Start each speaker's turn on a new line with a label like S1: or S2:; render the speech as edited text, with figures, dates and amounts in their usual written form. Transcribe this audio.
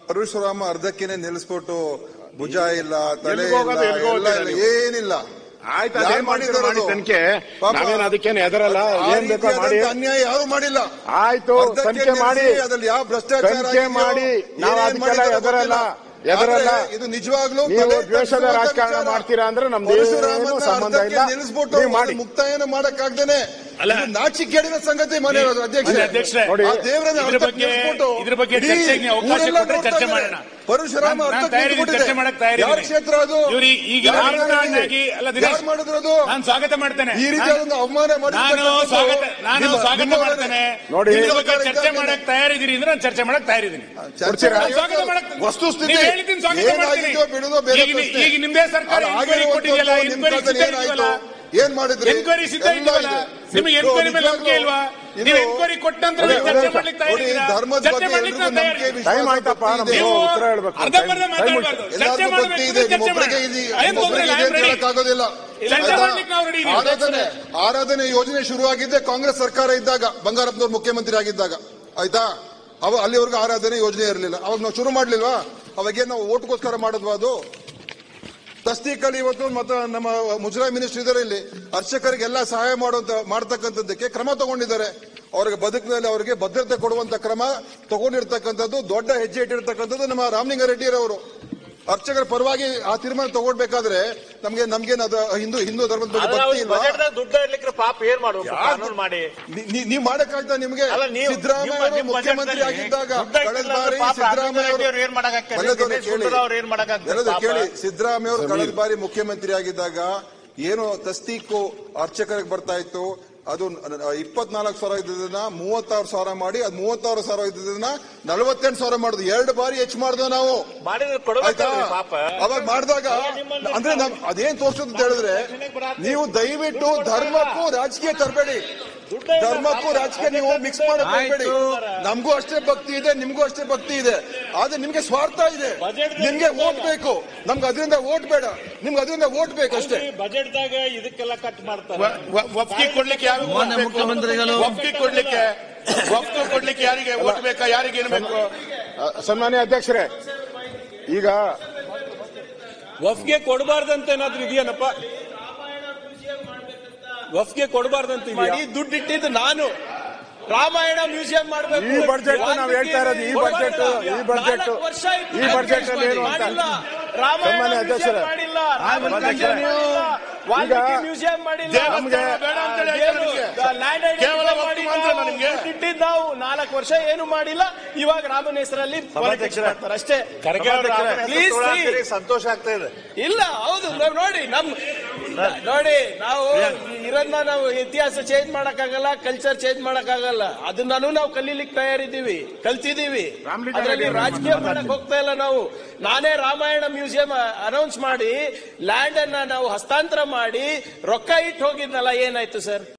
S1: ಪರಶುರಾಮ ಅರ್ಧಕ್ಕೆನೆ ನಿಲ್ಲಿಸ್ಬಿಟ್ಟು ಭುಜ ಇಲ್ಲ, ತಲೆ ಇಲ್ಲ, ಏನಿಲ್ಲ.
S2: ಆಯ್ತು, ಅದೇನ್ ಮಾಡಿದ್ರು ತನಿಖೆ, ನಾವೇನು ಅದಕ್ಕೇನು ಎದರಲ್ಲ, ಏನ್ ಬೇಕೋ ಮಾಡಿ.
S1: ಅನ್ಯಾಯ ಯಾರು ಮಾಡಿಲ್ಲ.
S2: ಆಯ್ತು, ತನಿಖೆ ಮಾಡಿ,
S1: ಅದ್ರಲ್ಲಿ ಯಾವ ಭ್ರಷ್ಟಾಚಾರ
S2: ಮಾಡಿ, ನಾವು ಅದಕ್ಕೆಲ್ಲ ಎದರಲ್ಲ.
S1: ಇದು ನಿಜವಾಗ್ಲೂ
S2: ನೀವು ದ್ವೇಷದ ರಾಜಕಾರಣ ಮಾಡ್ತೀರಾ ಅಂದ್ರೆ ನಮ್ದು ಸಂಬಂಧ ಇಲ್ಲ.
S1: ನಿಲ್ಲಿಸ್ಬಿಟ್ಟು ಮುಕ್ತಾಯನ ಮಾಡಕ್ಕಾಗ್ದೇನೆ ನಾಚಿಕೇಡಿನ ಸಂಗತಿ ಮನೆ ಅಧ್ಯಕ್ಷ
S3: ಇದ್ರ ಬಗ್ಗೆ ಚರ್ಚೆ ಮಾಡೋಣ.
S1: ಪರಶುರಾಮ ಯಾರ ಕ್ಷೇತ್ರ ಅದು? ಯಾರು ಮಾಡಿದ್ರು ಅದು?
S3: ನಾನು ಸ್ವಾಗತ ಮಾಡ್ತೇನೆ.
S1: ಈ ರೀತಿಯ ಒಂದು ಅವಮಾನ
S3: ನಾನು ಸ್ವಾಗತ ಮಾಡ್ತೇನೆ. ನೋಡಿ, ಚರ್ಚೆ ಮಾಡಕ್ ತಯಾರಿದ್ದೀರಿ ಅಂದ್ರೆ ನಾನು ಚರ್ಚೆ ಮಾಡಕ್ ತಯಾರಿದ್ದೀನಿ.
S1: ವಸ್ತುಸ್ಥಿತಿ
S3: ಈಗ ನಿಮ್ದೇ ಸರ್ಕಾರ
S1: ಏನ್ ಮಾಡಿದ್ರೆ
S3: ಎನ್ಕ್ವೈರಿ ಸಿದ್ಧ ಇದೆಯಲ್ಲ, ನಿಮಗೆ ಎನ್ಕ್ವೈರಿ ಮೇಲೆ ನಂಬಿಕೆ ಇಲ್ವಾ? ನೀವು ಎನ್ಕ್ವೈರಿ ಕೊಟ್ಟಂತ ಚರ್ಚೆ ಮಾಡ್ಲಿಕ್ಕೆ ತಯಾರಿದ್ದೀರಾ? ಚರ್ಚೆ ಮಾಡ್ಲಿಕ್ಕೆ ನಾನು ತಯಾರಿದ್ದೀನಿ. ಅರ್ಧಂಬರ್ಧ ಮಾತಾಡಬಾರ್ದು, ಚರ್ಚೆ
S1: ಮಾಡಬೇಕು. ಆರಾಧನೆ ಯೋಜನೆ ಶುರುವಾಗಿದ್ದೆ ಕಾಂಗ್ರೆಸ್ ಸರ್ಕಾರ ಇದ್ದಾಗ, ಬಂಗಾರಪ್ಪನವರು ಮುಖ್ಯಮಂತ್ರಿ ಆಗಿದ್ದಾಗ. ಆಯ್ತಾ? ಅಲ್ಲಿವರೆಗೂ ಆರಾಧನೆ ಯೋಜನೆ ಇರಲಿಲ್ಲ. ಅವಾಗ ನಾವು ಶುರು ಮಾಡ್ಲಿಲ್ವಾ? ಅವಾಗೇನು ನಾವು ಓಟ್ಗೋಸ್ಕರ ಮಾಡಿದ್ವಾ? ಅದು ತಸ್ದೀಕಲ್ಲಿ ಇವತ್ತು ಮತ್ತೆ ನಮ್ಮ ಮುಜರಾಯಿ ಮಿನಿಸ್ಟರ್ ಇದ್ದಾರೆ ಇಲ್ಲಿ, ಅರ್ಚಕರಿಗೆಲ್ಲ ಸಹಾಯ ಮಾಡತಕ್ಕಂಥದ್ದಕ್ಕೆ ಕ್ರಮ ತಗೊಂಡಿದ್ದಾರೆ. ಅವರಿಗೆ ಬದುಕಿನಲ್ಲಿ ಅವರಿಗೆ ಭದ್ರತೆ ಕೊಡುವಂತ ಕ್ರಮ ತಗೊಂಡಿರ್ತಕ್ಕಂಥದ್ದು, ದೊಡ್ಡ ಹೆಜ್ಜೆ ಇಟ್ಟಿರ್ತಕ್ಕಂಥದ್ದು ನಮ್ಮ ರಾಮಲಿಂಗಾರೆಡ್ಡಿಯರವರು. ಅರ್ಚಕರ ಪರವಾಗಿ ಆ ತೀರ್ಮಾನ ತಗೊಳ್ಬೇಕಾದ್ರೆ ನಮ್ಗೇನು ಅದು ಹಿಂದೂ ಧರ್ಮದ ಬಗ್ಗೆ ಭಕ್ತಿ ಇಲ್ವಾ?
S4: ದುಡ್ಡು ಇಡ್ಲಿಕ್ಕೆ ಪಾಪ ಏನ್ ಮಾಡುವ ಮಾಡಿ
S1: ನೀವ್ ಮಾಡಕ್ಕಾಗ್ತಾ? ನಿಮ್ಗೆ ಸಿದ್ದರಾಮಯ್ಯ ಅವರು ಮುಖ್ಯಮಂತ್ರಿ ಆಗಿದ್ದಾಗ ಕಳೆದ ಬಾರಿ ಸಿದ್ದರಾಮಯ್ಯ ಕೇಳಿ, ಸಿದ್ದರಾಮಯ್ಯ ಅವರು ಕಳೆದ ಬಾರಿ ಮುಖ್ಯಮಂತ್ರಿ ಆಗಿದ್ದಾಗ ಏನು ತಸ್ತೀಕು ಅರ್ಚಕರಿಗೆ ಬರ್ತಾ ಇತ್ತು, ಅದು 24,000 ಇದ್ದದನ್ನ 36,000 ಮಾಡಿ, ಅದು 36,000 ಇದ್ದದನ್ನ 48,000 ಮಾಡುದು. 2 ಬಾರಿ ಹೆಚ್ಚು ಮಾಡಿದ್ವಿ ನಾವು. ಅವಾಗ ಮಾಡಿದಾಗ ಅಂದ್ರೆ ಅದೇನ್ ತೋರ್ಸೋದು ಅಂತ ಹೇಳಿದ್ರೆ, ನೀವು ದಯವಿಟ್ಟು ಧರ್ಮಕ್ಕೂ ರಾಜಕೀಯ ತರಬೇಡಿ. ಧರ್ಮಕ್ಕೂ ರಾಜಕೀಯ ನೀವು ಮಿಕ್ಸ್ ಮಾಡಕ್ ಹೋಗ್ಬೇಡಿ. ನಮಗೂ ಅಷ್ಟೇ ಭಕ್ತಿ ಇದೆ, ನಿಮ್ಗೂ ಅಷ್ಟೇ ಭಕ್ತಿ ಇದೆ. ಆದ್ರೆ ನಿಮ್ಗೆ ಸ್ವಾರ್ಥ ಇದೆ. ನಿಮ್ಗೆ ಓಟ್ ಬೇಕು, ನಮ್ಗೆ ಅದರಿಂದ ಓಟ್ ಬೇಡ. ನಿಮ್ಗೆ ಅದರಿಂದ ಓಟ್ ಬೇಕು ಅಷ್ಟೇ.
S4: ಬಜೆಟ್ದಾಗ ಇದಕ್ಕೆಲ್ಲ ಕಟ್ ಮಾಡ್ತಾರೆ.
S3: ಒಪ್ಪಿಗೆ ಕೊಡ್ಲಿಕ್ಕೆ
S5: ಮುಖ್ಯಮಂತ್ರಿಗಳು
S3: ಒಪ್ಪಿಗೆ ಕೊಡ್ಲಿಕ್ಕೆ ಯಾರಿಗೆ ಓಟ್ ಬೇಕಾ, ಯಾರಿಗೆ ಏನು ಬೇಕು?
S2: ಸನ್ಮಾನ್ಯ ಅಧ್ಯಕ್ಷರೇ, ಈಗ
S6: ಒಪ್ಪಿಗೆ ಕೊಡಬಾರ್ದಂತ ಏನಾದ್ರೂ ಇದೆಯೇನಪ್ಪ? ಒಪ್ಪಿಗೆ ಕೊಡಬಾರ್ದಂತ ಮಾಡಿ ದುಡ್ಡಿಟ್ಟಿದ್ದು ನಾನು ರಾಮಾಯಣ ಮ್ಯೂಸಿಯಂ ಮಾಡಬೇಕು.
S2: ಈ ಬಜೆಟ್ ನಾವು ಹೇಳ್ತಾ ಇರೋದು, ಈ ಬಜೆಟ್ ಅಲ್ಲಿ ಏನು ಅಂತ
S4: ರಾಮಾಯಣ
S2: ಅಧ್ಯಕ್ಷರೇ
S4: ಮಾಡಿಲ್ಲ, ಮ್ಯೂಸಿಯಂ ಮಾಡಿಲ್ಲ, ಇಟ್ಟಿದ್ದು ನಾವು 4 ವರ್ಷ ಏನು ಮಾಡಿಲ್ಲ. ಇವಾಗ ರಾಮನ ಹೆಸರಲ್ಲಿ ಮಾಡ್ತಾರೆ ಅಷ್ಟೇ. ಸಂತೋಷ ಆಗ್ತಾ ಇದೆ. ಇಲ್ಲ, ಹೌದು, ನೋಡಿ ನಾವು ಇರೋದನ್ನ ನಾವು ಇತಿಹಾಸ ಚೇಂಜ್ ಮಾಡಕ್ಕಾಗಲ್ಲ, ಕಲ್ಚರ್ ಚೇಂಜ್ ಮಾಡಕ್ಕಾಗಲ್ಲ. ಅದನ್ನೂ ನಾವು ಕಲೀಲಿಕ್ಕೆ ತಯಾರಿದ್ದೀವಿ, ಕಲ್ತಿದ್ದೀವಿ. ಅದರಲ್ಲಿ ರಾಜಕೀಯ ಮಾಡಕ್ ಹೋಗ್ತಾ ಇಲ್ಲ ನಾವು. ನಾನೇ ರಾಮಾಯಣ ಮ್ಯೂಸಿಯಂ ಅನೌನ್ಸ್ ಮಾಡಿ ಲ್ಯಾಂಡ್ ಅನ್ನ ನಾವು ಹಸ್ತಾಂತರ ಮಾಡಿ ರೊಕ್ಕ ಇಟ್ಟು ಹೋಗಿದ್ನಲ್ಲ, ಏನಾಯ್ತು ಸರ್?